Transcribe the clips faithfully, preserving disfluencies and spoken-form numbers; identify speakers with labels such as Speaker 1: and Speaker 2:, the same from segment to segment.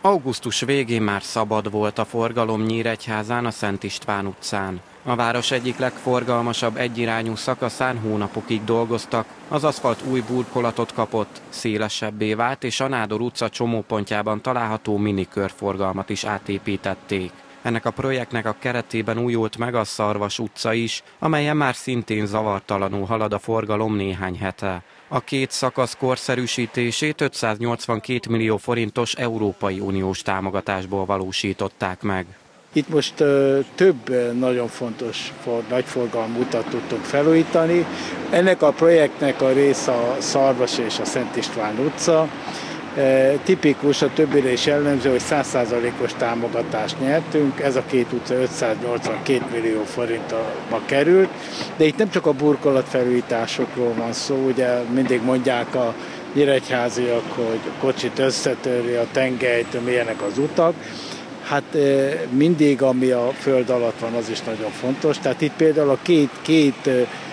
Speaker 1: Augusztus végén már szabad volt a forgalom Nyíregyházán, a Szent István utcán. A város egyik legforgalmasabb egyirányú szakaszán hónapokig dolgoztak, az aszfalt új burkolatot kapott, szélesebbé vált, és a Nádor utca csomópontjában található minikörforgalmat is átépítették. Ennek a projektnek a keretében újult meg a Szarvas utca is, amelyen már szintén zavartalanul halad a forgalom néhány hete. A két szakasz korszerűsítését ötszáznyolcvankét millió forintos Európai Uniós támogatásból valósították meg.
Speaker 2: Itt most ö, több ö, nagyon fontos for, nagyforgalmú utat tudtunk felújítani. Ennek a projektnek a része a Szarvas és a Szent István utca. E, tipikus, a többire is jellemző, hogy száz százalékos támogatást nyertünk, ez a két utca ötszáznyolcvankét millió forintba került, de itt nem csak a burkolatfelújításokról van szó, ugye mindig mondják a nyíregyháziak, hogy a kocsit összetöri a tengelyt, milyenek az utak. Hát mindig, ami a föld alatt van, az is nagyon fontos. Tehát itt például a két, két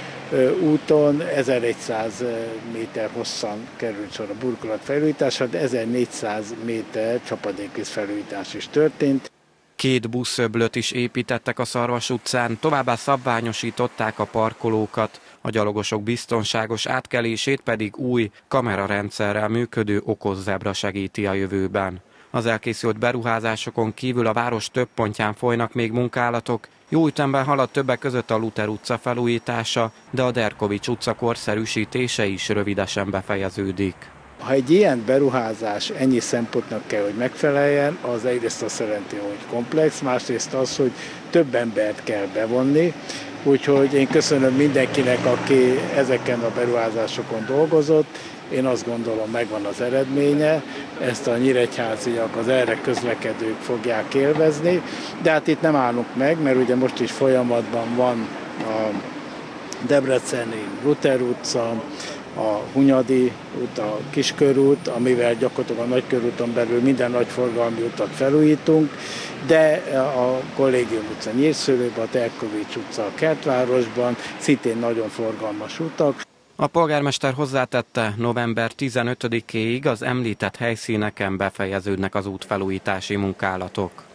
Speaker 2: úton ezernégyszáz méter hosszan került sor a burkolat felújításra, de ezernégyszáz méter csapadékvíz felújítás is történt.
Speaker 1: Két buszöblöt is építettek a Szarvas utcán, továbbá szabványosították a parkolókat, a gyalogosok biztonságos átkelését pedig új, kamerarendszerrel működő okos zebra segíti a jövőben. Az elkészült beruházásokon kívül a város több pontján folynak még munkálatok. Jó ütemben halad többek között a Luther utca felújítása, de a Derkovics utca korszerűsítése is rövidesen befejeződik.
Speaker 2: Ha egy ilyen beruházás ennyi szempontnak kell, hogy megfeleljen, az egyrészt azt jelenti, hogy komplex, másrészt az, hogy több embert kell bevonni. Úgyhogy én köszönöm mindenkinek, aki ezeken a beruházásokon dolgozott. Én azt gondolom, megvan az eredménye, ezt a nyíregyháziak, az erre közlekedők fogják élvezni, de hát itt nem állunk meg, mert ugye most is folyamatban van a Debreceni Luther utca, a Hunyadi út, a Kiskörút, amivel gyakorlatilag a Nagykörúton belül minden nagyforgalmi utat felújítunk, de a Kollégium utca Nyírszőlőben, a Derkovics utca a Kertvárosban, szintén nagyon forgalmas utak.
Speaker 1: A polgármester hozzátette, november tizenötödikéig az említett helyszíneken befejeződnek az útfelújítási munkálatok.